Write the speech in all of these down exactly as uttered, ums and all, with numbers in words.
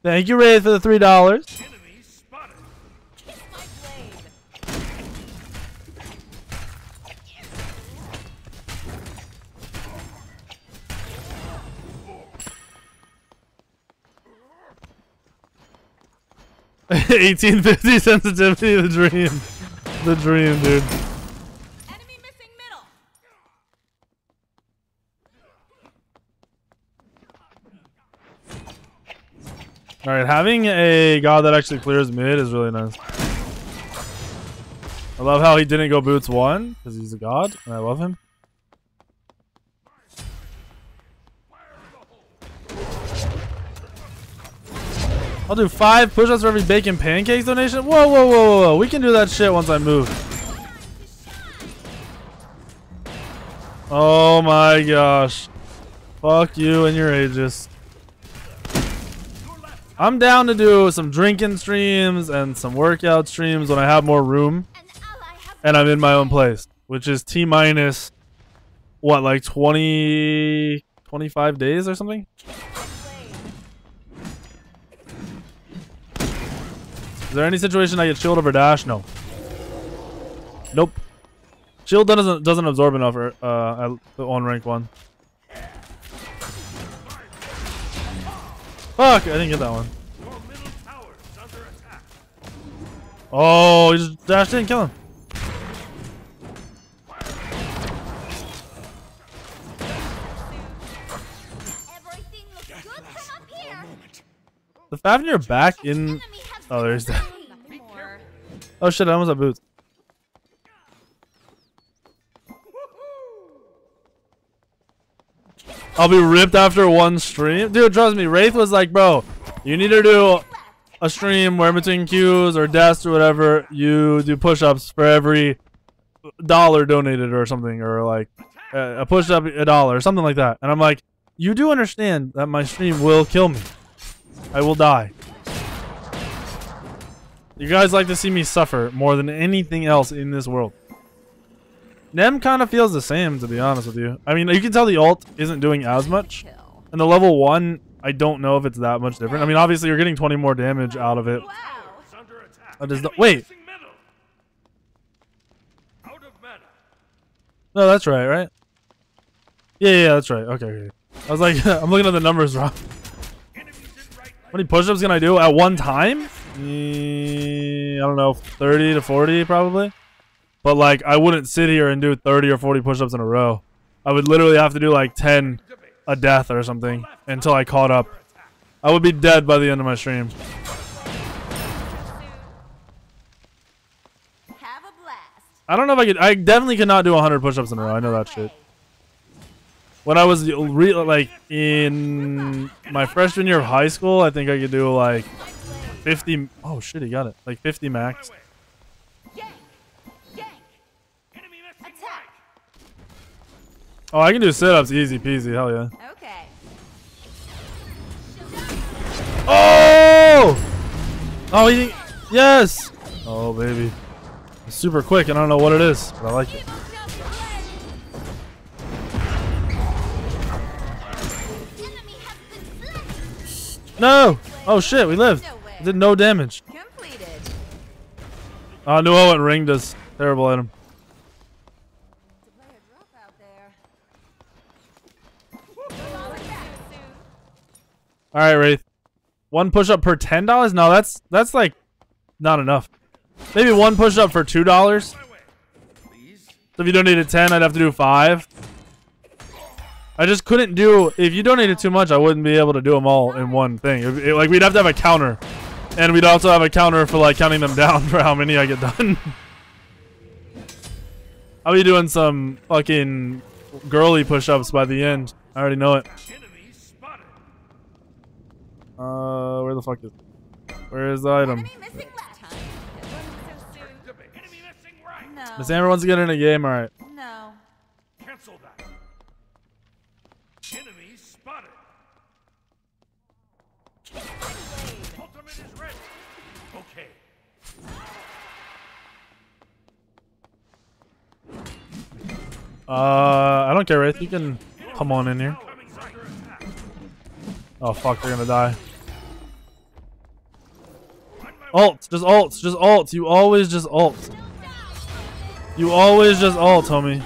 Thank you, Wraith, for the three dollars. Enemy spotted. Kiss my blade. eighteen fifty sensitivity, the dream. The dream, dude. Enemy missing middle. Alright, having a god that actually clears mid is really nice. I love how he didn't go boots one, because he's a god, and I love him. I'll do five push-ups for every bacon pancakes donation. Whoa, whoa, whoa, whoa, whoa. We can do that shit once I move. Oh my gosh. Fuck you and your ages. I'm down to do some drinking streams and some workout streams when I have more room and I'm in my own place, which is T minus what, like twenty, twenty-five days or something? Is there any situation I get shield over dash? No. Nope. Shield doesn't doesn't absorb enough uh, at the on rank one. Fuck! I didn't get that one. Oh, he just dashed in, kill him. Everything looks good from up here. The Fafnir back in. Oh, there's that. Oh shit! I almost have boots. I'll be ripped after one stream. Dude, trust me, Wraith was like, bro, you need to do a stream where in between queues or deaths or whatever, you do push-ups for every dollar donated or something, or like a push-up a dollar or something like that. And I'm like, you do understand that my stream will kill me. I will die. You guys like to see me suffer more than anything else in this world. Nem kind of feels the same, to be honest with you. I mean, you can tell the ult isn't doing as much. And the level one, I don't know if it's that much different. I mean, obviously, you're getting twenty more damage out of it. That is the, wait. No, that's right, right? Yeah, yeah, that's right. Okay, okay. I was like, I'm looking at the numbers wrong. How many push-ups can I do at one time? Mm, I don't know, thirty to forty probably. But like, I wouldn't sit here and do thirty or forty push-ups in a row. I would literally have to do like ten a death or something until I caught up. I would be dead by the end of my stream. Have a blast. I don't know if I could. I definitely could not do one hundred push-ups in a row. I know that shit. When I was re like in my freshman year of high school, I think I could do like fifty. Oh shit, he got it. Like fifty max. Oh, I can do sit-ups easy peasy. Hell yeah. Okay. Oh! Oh, he, yes! Oh, baby. It's super quick, and I don't know what it is, but I like it. No! Oh, shit, we lived. Did no damage. Oh, I knew I went ringed us. Terrible item. All right, Wraith. One push-up per ten dollars? No, that's that's like not enough. Maybe one push-up for two dollars. So if you donated ten, I'd have to do five. I just couldn't do. If you donated too much, I wouldn't be able to do them all in one thing. It, it, like we'd have to have a counter, and we'd also have a counter for like counting them down for how many I get done. I'll be doing some fucking girly push-ups by the end. I already know it. Uh, where the fuck is it? Where is the item? Miss Amber wants to get in a game, alright. No. Cancel that. Enemy spotted. Ultimate is ready. Okay. Uh, I don't care, Wraith. You can come on in here. Oh fuck, they're gonna die. Alt, just alt, just alt. You always just alt. You always just alt, homie.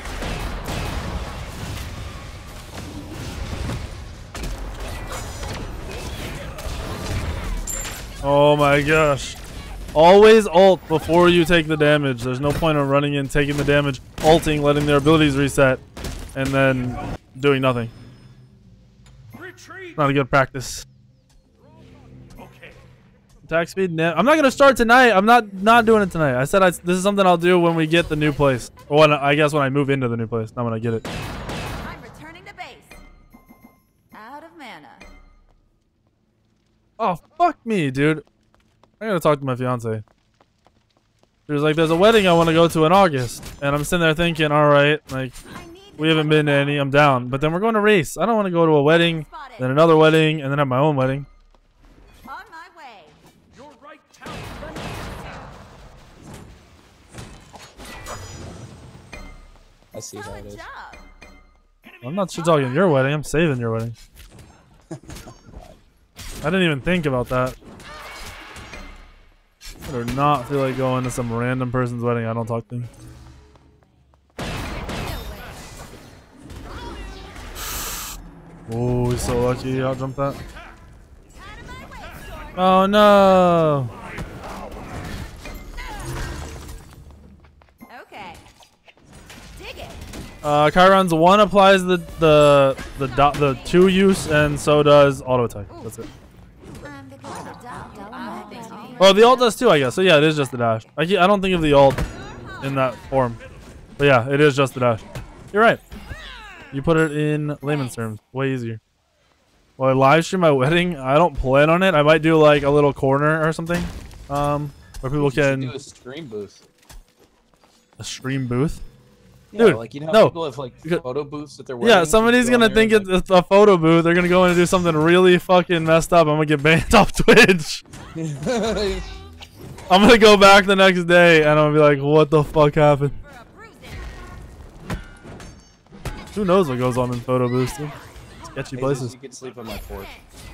Oh my gosh. Always ult before you take the damage. There's no point in running in, taking the damage, ulting, letting their abilities reset, and then doing nothing. Retreat. Not a good practice. Okay. Attack speed. Nah, I'm not gonna start tonight. I'm not not doing it tonight. I said I, this is something I'll do when we get the new place. Or when I guess when I move into the new place, not when I get it. I'm returning to base. Out of mana. Oh fuck me, dude. I gotta talk to my fiance. There's like there's a wedding I want to go to in August, and I'm sitting there thinking, all right, like we haven't been to any. I'm down, but then we're going to race. I don't want to go to a wedding, then another wedding, and then have my own wedding. On my way. Your right tower. I see how it Solid is. job. I'm not shit talking your wedding. I'm saving your wedding. I didn't even think about that. I do not feel like going to some random person's wedding I don't talk to. Oh, he's so lucky. I'll jump that. Oh no! Okay. Dig it. Uh, Chiron's one applies the the the dot the two use, and so does auto attack. That's it. I'm the good adult. I think Oh, the ult does too, I guess. So yeah, it is just the dash. I ke- I don't think of the ult in that form, but yeah, it is just the dash. You're right. You put it in layman's terms, way easier. Well, I live stream my wedding. I don't plan on it. I might do like a little corner or something, um, where people You should can do a stream booth. a stream booth. Yeah, Dude, like you know how no. people have like Because- photo booths at their weddings. Yeah, You somebody's go in gonna there think and, it's a photo booth. They're gonna go in and do something really fucking messed up. I'm gonna get banned off Twitch. like- I'm gonna go back the next day and I'm gonna be like, what the fuck happened? For a bruising. Who knows what goes on in photo booths, dude? Sketchy Hey, places. You can sleep on my porch.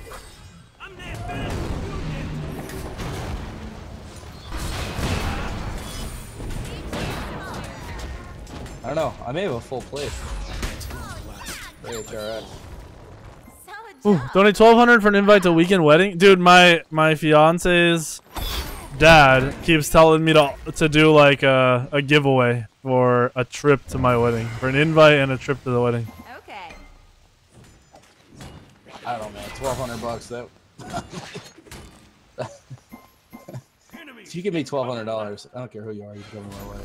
I don't know. I may have a full plate. Hey, H R S. Solid Ooh, job. donate twelve hundred for an invite to a weekend wedding, dude. My my fiance's dad keeps telling me to to do like a a giveaway for a trip to my wedding, for an invite and a trip to the wedding. Okay. I don't know, twelve hundred bucks. That. If you give me twelve hundred dollars, I don't care who you are. You can come to my wedding.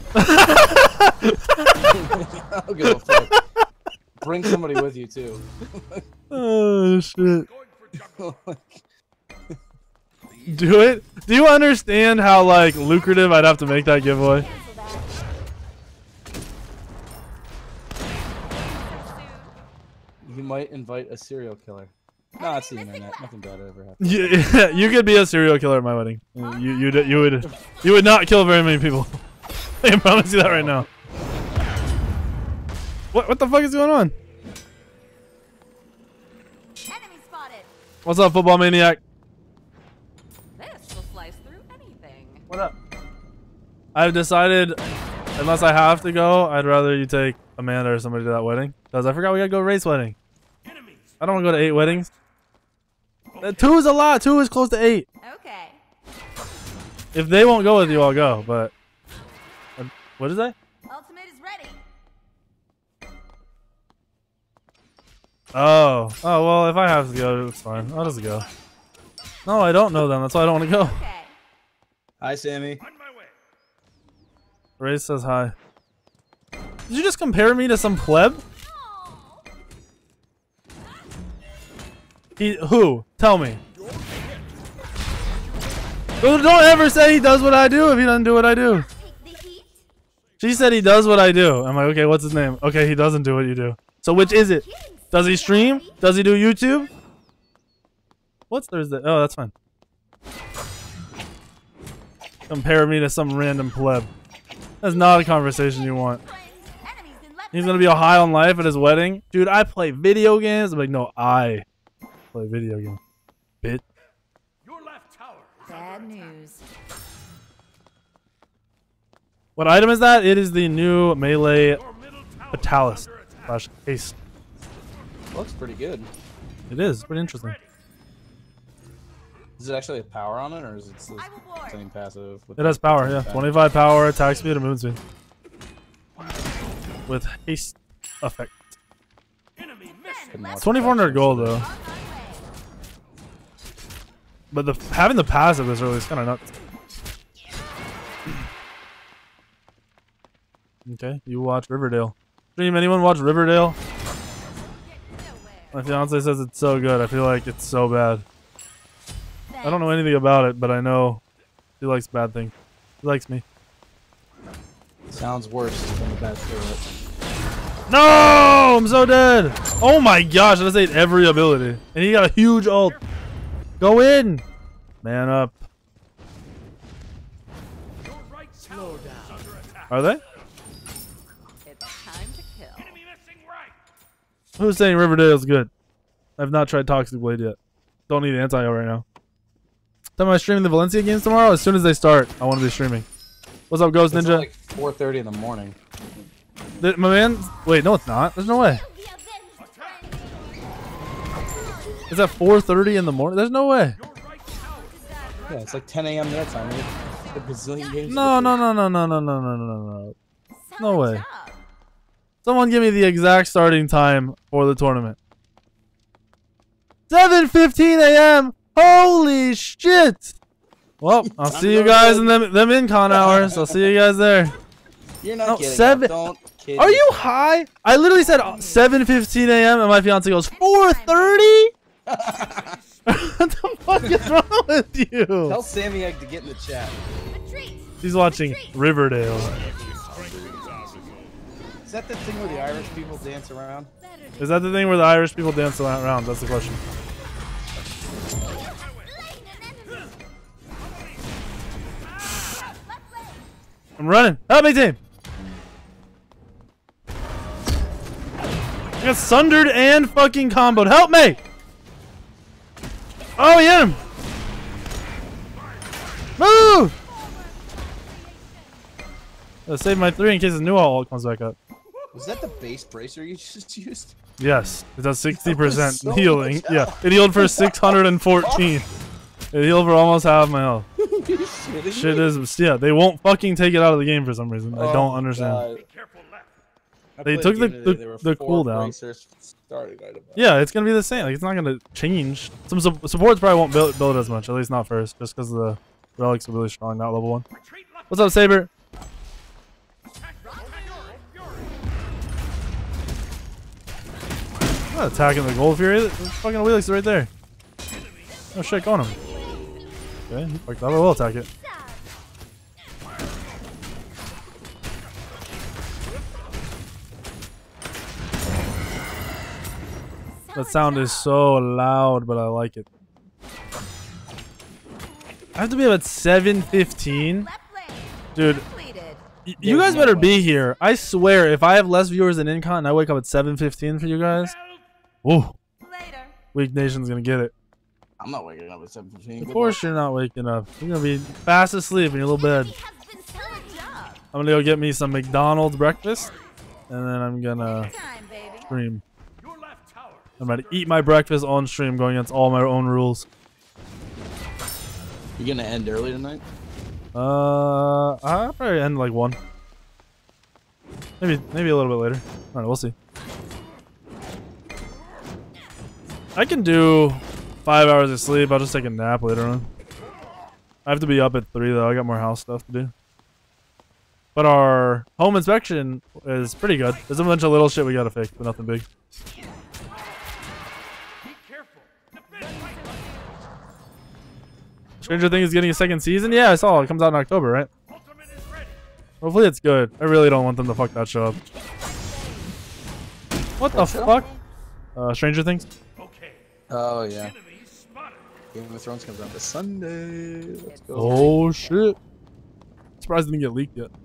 I don't give a fuck. Bring somebody with you too. Oh shit! Going for jungle. Do it. Do you understand how like lucrative I'd have to make that giveaway? Cancel that. You might invite a serial killer. No, it's the internet. Nothing bad ever happened. Yeah, you could be a serial killer at my wedding. You you you would you would not kill very many people. I can promise you that right now. What what the fuck is going on? Enemy spotted. What's up, football maniac? This will slice through anything. What up? I've decided, unless I have to go, I'd rather you take Amanda or somebody to that wedding. Cause I forgot we gotta go race wedding. Enemies. I don't want to go to eight weddings. Uh, two is a lot. Two is close to eight. Okay. If they won't go with you, I'll go. But uh, what is that? Ultimate is ready. Oh, oh well. If I have to go, it's fine. I'll just go. No, I don't know them. That's why I don't want to go. Okay. Hi, Sammy. On my way. Ray says hi. Did you just compare me to some pleb? Oh. He who? Tell me. Well, don't ever say he does what I do if he doesn't do what I do. Take the heat. She said he does what I do. I'm like, okay, what's his name? Okay, he doesn't do what you do. So which is it? Does he stream? Does he do YouTube? What's Thursday? Oh, that's fine. Compare me to some random pleb. That's not a conversation you want. Enemies in left He's gonna be all high on life at his wedding. Dude, I play video games. I'm like, no, I play video games. Bitch. Your left tower is Bad under attack. news. What item is that? It is the new melee Your middle tower Fatalis is under attack. slash haste. Looks pretty good. It is pretty interesting. Is it actually a power on it, or is it the I will ward. same passive? with It has the- power, yeah. twenty-five power, attack speed, and movement speed. With haste effect. Enemy missing. Couldn't watch twenty-four hundred that gold shit. though. On my way. But the having the passive is really kind of nuts. Okay, you watch Riverdale. Stream, anyone watch Riverdale? My fiance says it's so good. I feel like it's so bad. I don't know anything about it, but I know he likes bad things. He likes me. Sounds worse than the Bachelorette. No! I'm so dead! Oh my gosh, I just ate every ability. And he got a huge ult. Go in! Man up. Your right tower is under attack. Are they? It's time to kill. Enemy missing right. Who's saying Riverdale's good? I've not tried Toxic Blade yet. Don't need anti-O right now. Time I streaming the Valencia games tomorrow? As soon as they start, I want to be streaming. What's up, Ghost It's Ninja? like four thirty in the morning. Th- my man? Wait, no, it's not. There's no way. It's at four thirty in the morning. There's no way. Your right tower is Yeah, it's like ten A M their time. We have a bazillion games. No, to no, play. no, no, no, no, no, no, no, no. No Solid way. job. Someone give me the exact starting time for the tournament. seven fifteen A M Holy shit! Well, I'll see you guys in them them in-con hours. I'll see you guys there. You're not No, kidding. seven- Don't kid Are me. you high? I literally said seven fifteen A M and my fiance goes four thirty? What the fuck is wrong with you? Tell Sammy Egg to get in the chat. Retreat. He's watching Riverdale. Is that the thing where the Irish people dance around? Is that the thing where the Irish people dance around? That's the question. I'm running. Help me, team. I got sundered and fucking comboed. Help me. Oh, he hit him. Move. Let's save my three in case his new ult comes back up. Was that the base bracer you just used? Yes, it does sixty percent so healing. much Yeah, health. it healed for six hundred fourteen. It healed for almost half my health. Shit Shit is, yeah, they won't fucking take it out of the game for some reason. I don't understand. Be careful left. They took the- the- the cooldown. cooldown. Yeah, it's gonna be the same. Like, it's not gonna change. Some su supports probably won't build, build as much, at least not first, just because the relics are really strong, not level one. Retreat left. What's up, Saber? Attack. Fury. I'm not attacking the Gold Fury. The fucking Wheelix right there. Oh shit, go on him. Okay, he fucked up. I will attack it. That sound is so loud, but I like it. I have to be up at seven fifteen. Left lane. Dude, Completed. y- you guys better be here. I swear, if I have less viewers than Incon and I wake up at seven fifteen for you guys, whoa, Later. Weak Nation's gonna get it. I'm not waking up at seven fifteen. Of course you're not waking up. You're gonna be fast asleep in your little bed. He has been solid job. I'm gonna go get me some McDonald's breakfast, and then I'm gonna Time, baby. stream. Your left tower. I'm about to eat my breakfast on stream, going against all my own rules. You gonna end early tonight? Uh, I'll probably end like one. Maybe, maybe a little bit later. All right, we'll see. I can do five hours of sleep. I'll just take a nap later on. I have to be up at three though. I got more house stuff to do. But our home inspection is pretty good. There's a bunch of little shit we gotta fix, but nothing big. Be careful. Defend right. Stranger Things is getting a second season? Yeah, I saw. It comes out in October, right? Ultimate is ready. Hopefully it's good. I really don't want them to fuck that show up. What the fuck? Uh, Stranger Things? Okay. Oh yeah. Enemy spotted. Game of Thrones comes out this Sunday. Let's go. Oh shit. Surprised it didn't get leaked yet.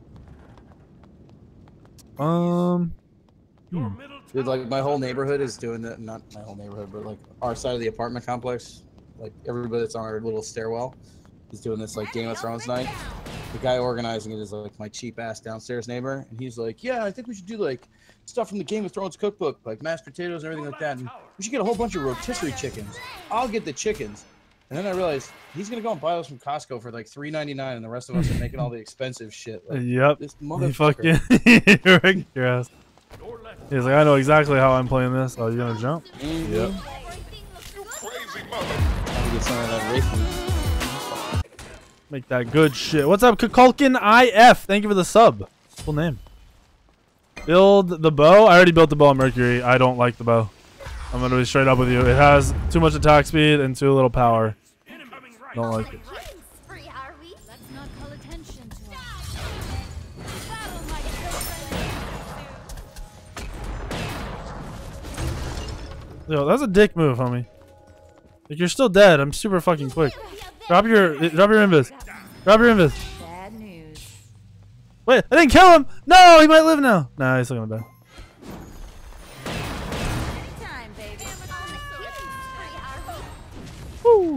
Um, Your Hmm. middle tower. Dude, like my is whole under neighborhood is doing that. Not my whole neighborhood, but like our side of the apartment complex. Like everybody that's on our little stairwell is doing this like Game of Thrones night. the guy organizing it is like my cheap ass downstairs neighbor, and he's like, "Yeah, I think we should do like stuff from the Game of Thrones cookbook, like mashed potatoes and everything like that. And we should get a whole bunch of rotisserie chickens. I'll get the chickens." And then I realized he's gonna go and buy those from Costco for like three ninety-nine, and the rest of us are making all the expensive shit. Like, yep. This He motherfucker. fucking you wrecked your ass. He's like, I know exactly how I'm playing this. Oh, you gonna jump? Mm-hmm. Yep. Trying to get some of that racing. Make that good shit. What's up, Kukulkin I F? Thank you for the sub. Cool name. Build the bow. I already built the bow on Mercury. I don't like the bow. I'm gonna be straight up with you. It has too much attack speed and too little power. Don't like it. Free, are we? Let's not call attention to us. Battle, my children. Yo, that's a dick move, homie. Like, you're still dead. I'm super fucking quick. Drop your, drop your invis. Drop your invis. Bad news. Wait, I didn't kill him. No, he might live now. Nah, he's still gonna die. Anytime, baby. Woo.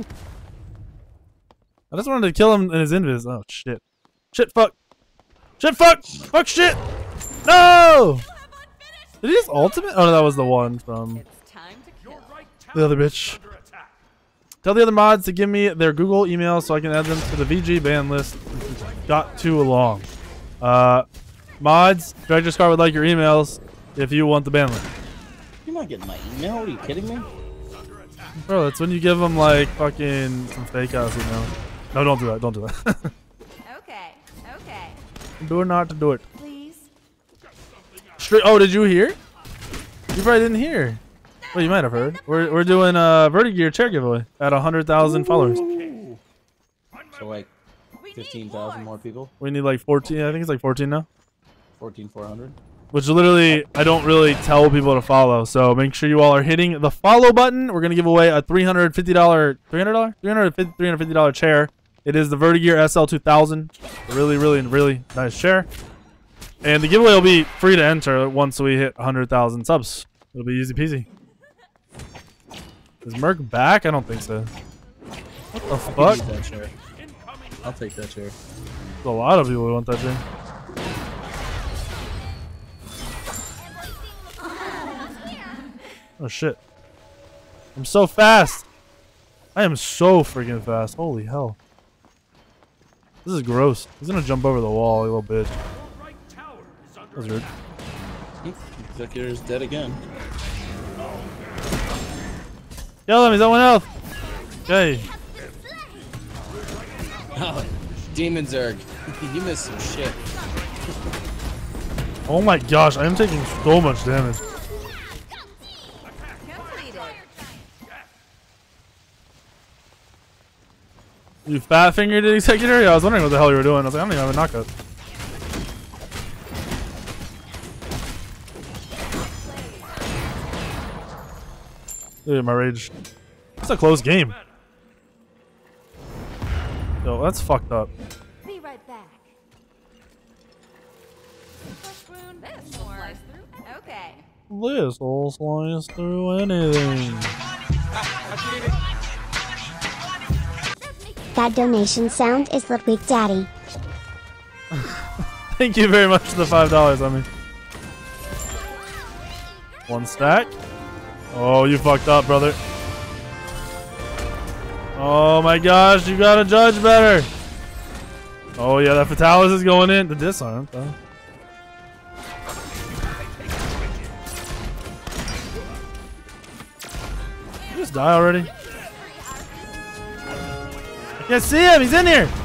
I just wanted to kill him in his invis. Oh shit. Shit fuck. Shit fuck. Fuck shit. No. Did he just ultimate? Oh no, that was the one from It's time to kill. the other bitch. Tell the other mods to give me their Google email so I can add them to the V G ban list. Got too long. Uh, mods, Director Scar would like your emails if you want the ban list. You're not getting my email? Are you kidding me? Bro, that's when you give them like fucking some fake ass email. No, don't do that. Don't do that. Okay, okay. Do not to do it. Please. Straight. Oh, did you hear? You probably didn't hear. Well, you might have heard. We're we're doing a Vertigear chair giveaway at a hundred thousand followers. So like fifteen thousand more people? We need like fourteen. I think it's like fourteen now. fourteen four hundred? Which literally, I don't really tell people to follow. So make sure you all are hitting the follow button. We're gonna give away a three hundred fifty dollar, three hundred dollar, three hundred fifty, three hundred fifty dollar chair. It is the Vertigear S L two thousand. A really, really, really nice chair. And the giveaway will be free to enter once we hit one hundred thousand subs. It'll be easy peasy. Is Merc back? I don't think so. What the fuck? That chair. I'll take that chair. There's a lot of people who want that chair. Oh shit. I'm so fast. I am so freaking fast. Holy hell. This is gross. He's gonna jump over the wall, you little bitch. That's rude. Executor is dead again. Kill him, he's at one health. Okay. Oh, Demon Zerg. You missed some shit. Oh my gosh, I am taking so much damage. Completed. You fat fingered it, Executor? Yeah, I was wondering what the hell you were doing. I was like, I don't even have a knockout. Look at my rage. It's a close game. Yo, that's fucked up. Be right back. First wound, this will slice through. Okay. This will slice through anything. That donation sound is Ludwig Daddy. Thank you very much for the five dollars on me. One stack. Oh, you fucked up, brother. Oh my gosh, you gotta judge better. Oh yeah, that Fatalis is going in. The disarm, though. Did you just die already? I can't see him, he's in here!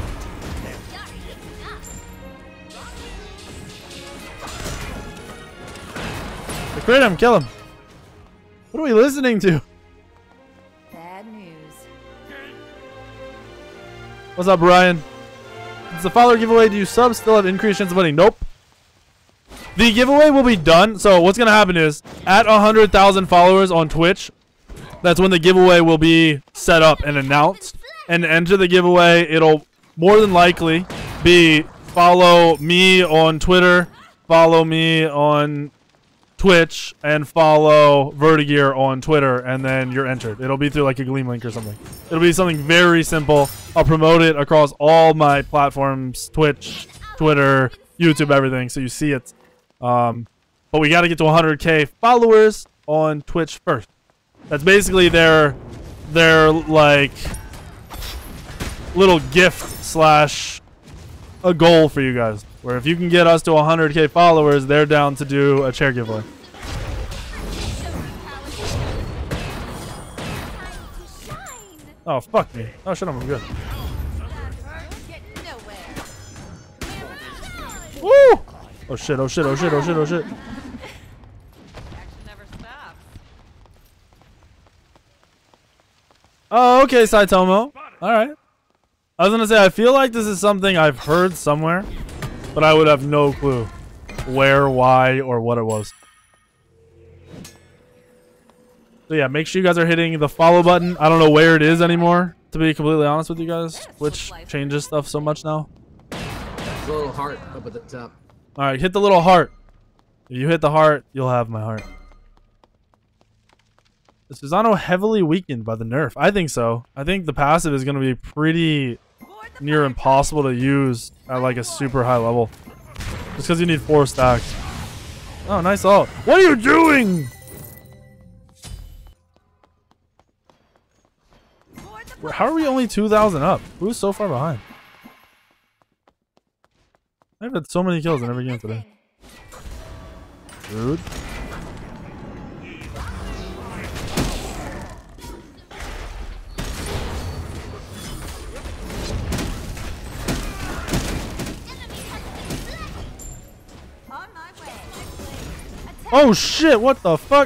I crit him, kill him. What are we listening to? Bad news. What's up, Brian? Does the follower giveaway, do you subs still have increased chance of winning? Nope. The giveaway will be done. So what's going to happen is at one hundred thousand followers on Twitch, that's when the giveaway will be set up and announced. And to enter the giveaway, it'll more than likely be follow me on Twitter, follow me on Twitch and follow Vertigear on Twitter, and then you're entered. It'll be through like a Gleam link or something. It'll be something very simple. I'll promote it across all my platforms: Twitch, Twitter, YouTube, everything, so you see it. Um, but we got to get to one hundred K followers on Twitch first. That's basically their their like little gift slash a goal for you guys. Where if you can get us to one hundred K followers, they're down to do a chair giveaway. Oh, fuck me. Oh, shit, I'm good. Woo! Oh, shit, oh, shit, oh, shit, oh, shit, oh, shit. Oh, okay, Saitomo. Alright. I was gonna say, I feel like this is something I've heard somewhere, but I would have no clue where, why, or what it was. So yeah, make sure you guys are hitting the follow button. I don't know where it is anymore, to be completely honest with you guys. Twitch changes stuff so much now. There's a little heart up at the top. Alright, hit the little heart. If you hit the heart, you'll have my heart. Is Susano heavily weakened by the nerf? I think so. I think the passive is going to be pretty near impossible to use at like a super high level. Just because you need four stacks. Oh, nice ult. What are you doing? How are we only two thousand up? Who's so far behind? I've had so many kills in every game today. Rude. Oh shit, what the fuck?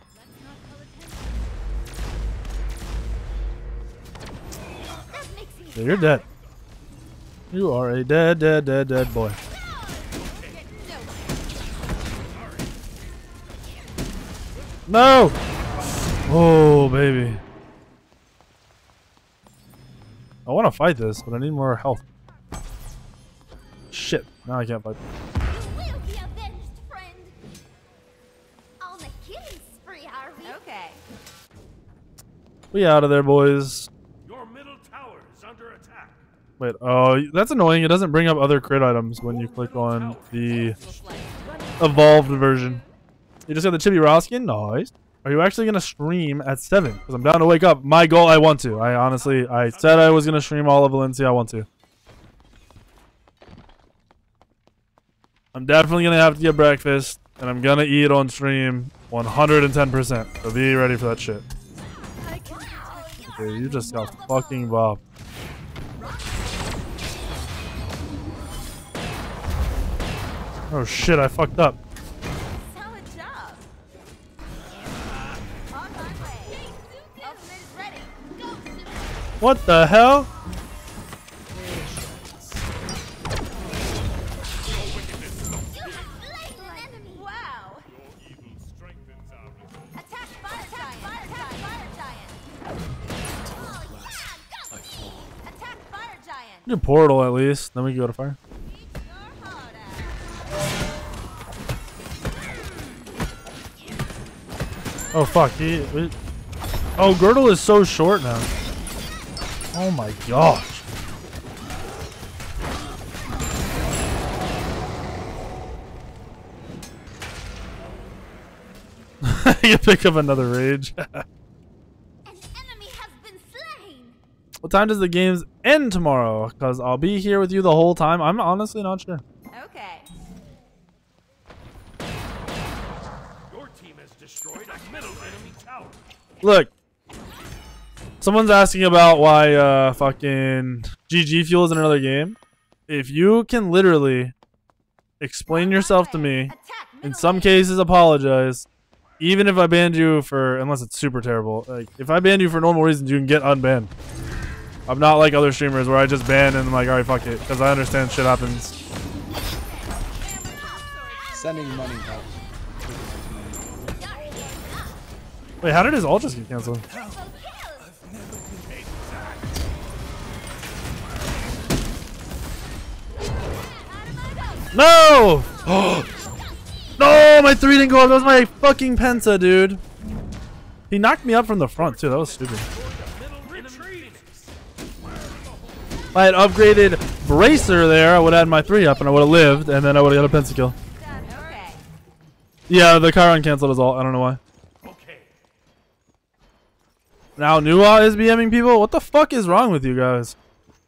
Yeah, you're dead. You are a dead, dead, dead, dead boy. No! Oh, baby. I want to fight this, but I need more health. Shit, now I can't fight. You will be avenged, friend. On the killing spree, are we? Okay. We out of there, boys. Your middle tower is under attack. Wait, oh, that's annoying. It doesn't bring up other crit items when you click on the evolved version. You just got the Chibi Raw skin? Nice. Are you actually going to stream at seven? Because I'm down to wake up. My goal, I want to. I honestly, I said I was going to stream all of Valencia. I want to. I'm definitely going to have to get breakfast. And I'm going to eat on stream one hundred ten percent. So be ready for that shit. Okay, you just got fucking bopped. Oh shit, I fucked up. Solid job. On my way. Ultimate is ready. Go, Super. What the hell? You have slain an enemy. Wow. Attack fire giant. Attack fire giant. Oh yeah, go. Attack fire giant. Do portal at least. Then we can go to fire. Eat your heart out. Oh fuck, he, he oh, Girdle is so short now. Oh my gosh. You pick up another rage. An enemy has been slain. What time does the games end tomorrow? Because I'll be here with you the whole time. I'm honestly not sure. Okay. Your team has destroyed a middle enemy tower. Look. Someone's asking about why uh, fucking G G Fuel is in another game. If you can literally explain yourself to me, in some cases apologize, even if I banned you for, unless it's super terrible, like if I banned you for normal reasons, you can get unbanned. I'm not like other streamers where I just ban and I'm like, alright, fuck it, because I understand shit happens. Sending money helps. Wait, how did his ult just get canceled? No! No, my three didn't go up. That was my fucking Penta, dude. He knocked me up from the front too. That was stupid. If I had upgraded Bracer there, I would have had my three up and I would have lived, and then I would have got a pentakill. Okay. Yeah, the Chiron canceled his ult. I don't know why. Okay. Now Nua is BMing people? What the fuck is wrong with you guys?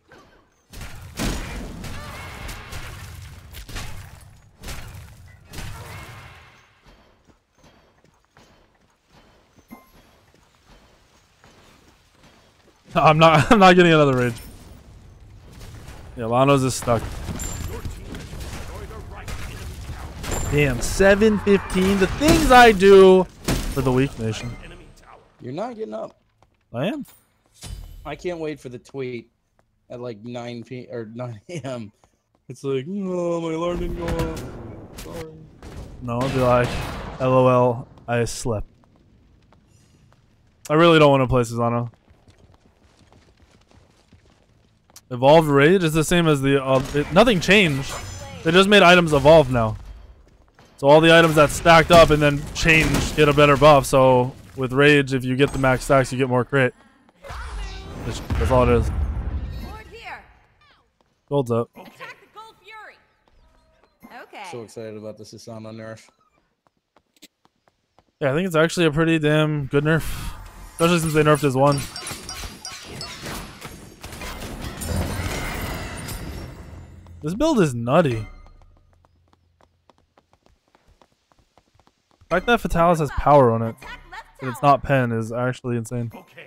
I'm not I'm not getting another rage. Yeah, Lanos is stuck. Damn, seven fifteen. The things I do for the weak nation. You're not getting up. I am. I can't wait for the tweet at like nine p or nine a m It's like, oh, my alarm didn't go off. Sorry. No, I'll be like, LOL, I slept. I really don't want to play Susano. Evolved Rage is the same as the uh, it, nothing changed. They just made items evolve now. So all the items that stacked up and then changed get a better buff. So with Rage, if you get the max stacks, you get more crit. That's, that's all it is. Board here. Gold's up. Attack the Gold Fury. Okay. So excited about this Susano nerf. Yeah, I think it's actually a pretty damn good nerf. Especially since they nerfed his one. This build is nutty. The fact that Fatalis has power on it, Attack left and it's tower. not pen, is actually insane. Okay.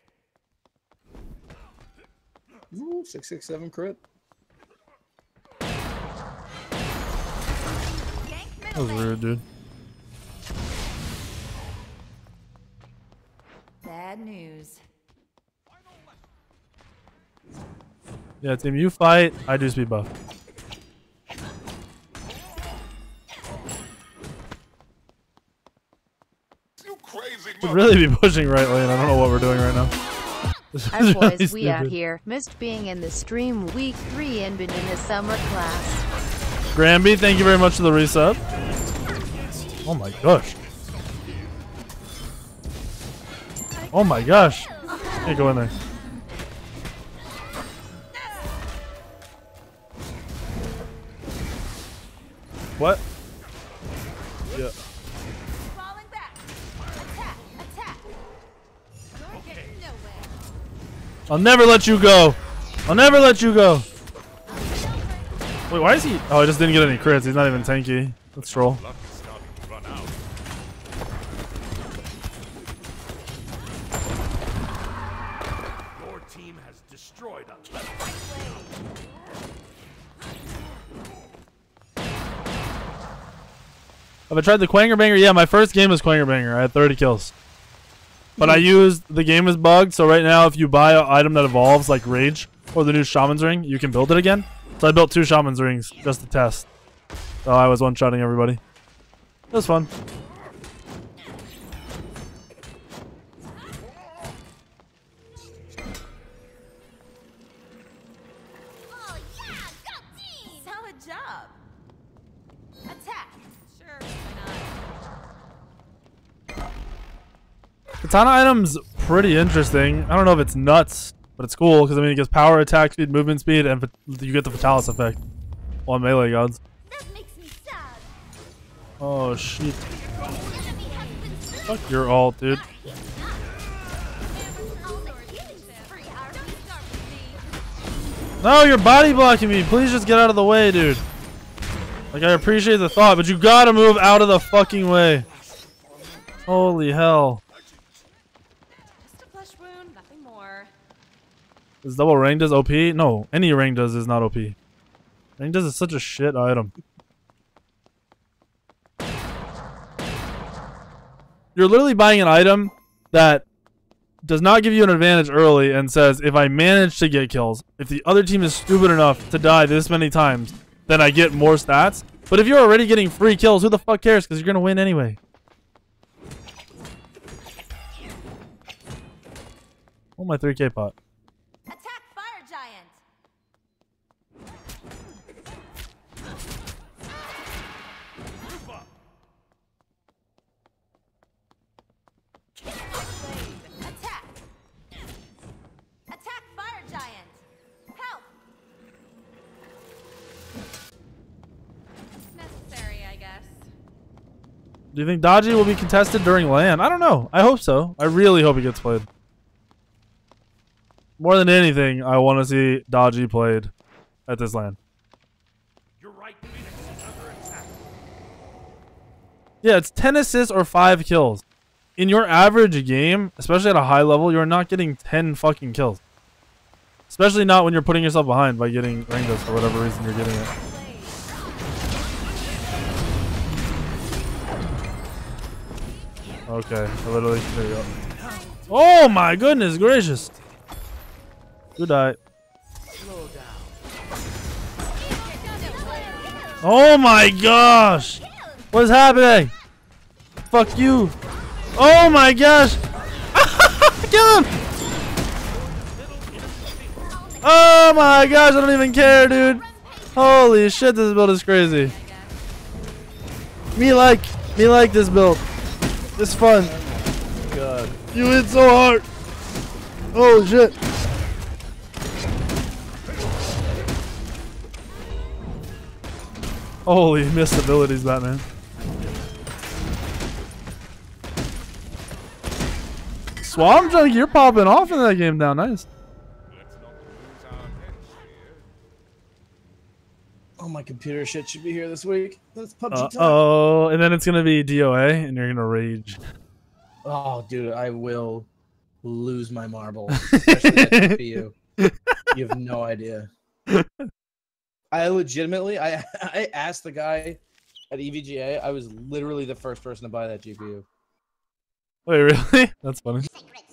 Ooh, six six seven crit. Gank That was middle lane. rude, dude. Bad news. Yeah, team, you fight, I do speed buff. You crazy Should really be pushing right lane. I don't know what we're doing right now. This is Our really boys, we out stupid. here. Missed being in the stream week three and been in a summer class. Granby, thank you very much for the resub. Oh my gosh. Oh my gosh. Can't go in there. What? Yeah. Falling back. Attack. Attack. You're getting nowhere. I'll never let you go. I'll never let you go. Wait, why is he? Oh, I just didn't get any crits. He's not even tanky. Let's troll. Luck is starting to run out. Your team has destroyed a level. Have I tried the Quanger Banger? Yeah, my first game was Quanger Banger. I had thirty kills. But I used, the game is bugged, so right now if you buy an item that evolves, like Rage, or the new Shaman's Ring, you can build it again. So I built two Shaman's Rings, just to test. So I was one-shotting everybody. It was fun. Oh yeah, go team! Solid job. Attack. Sure, why not? Katana item's pretty interesting. I don't know if it's nuts, but it's cool, because I mean it gives power, attack speed, movement speed, and fa- you get the Fatalis effect on melee gods. That makes me sad. Oh shit. Enemy has been slain. Fuck your ult, dude. No, you're body blocking me. Please just get out of the way, dude. Like, I appreciate the thought, but you gotta move out of the fucking way. Holy hell. Just a flesh wound, nothing more. Is double rank does O P? No, any rank does is not O P. Rank does is such a shit item. You're literally buying an item that does not give you an advantage early and says, if I manage to get kills, if the other team is stupid enough to die this many times, then I get more stats. But if you're already getting free kills, who the fuck cares? Because you're going to win anyway. Oh, my three K pot. Attack Fire Giant. Do you think Dodgy will be contested during LAN? I don't know. I hope so. I really hope he gets played. More than anything, I want to see Dodgy played at this LAN. Your right Phoenix is under attack. Yeah, it's ten assists or five kills. In your average game, especially at a high level, you're not getting ten fucking kills. Especially not when you're putting yourself behind by getting Rangos for whatever reason you're getting it. Okay, I literally, there you go. Oh my goodness gracious. Good die. Oh my gosh. What is happening? Fuck you. Oh my gosh. Kill him. Oh my gosh, I don't even care, dude. Holy shit, this build is crazy. Me like, me like this build. It's fun. God. You hit so hard. Oh shit. Holy missed abilities, Batman. Swamp Junk, you're popping off in that game now. Nice. Oh, my computer shit should be here this week. That's P U B G Uh time. oh, and then it's gonna be D O A, and you're gonna rage. Oh, dude, I will lose my marbles, especially at G P U. You have no idea. I legitimately, I I asked the guy at E V G A. I was literally the first person to buy that G P U. Wait, really? That's funny. Secret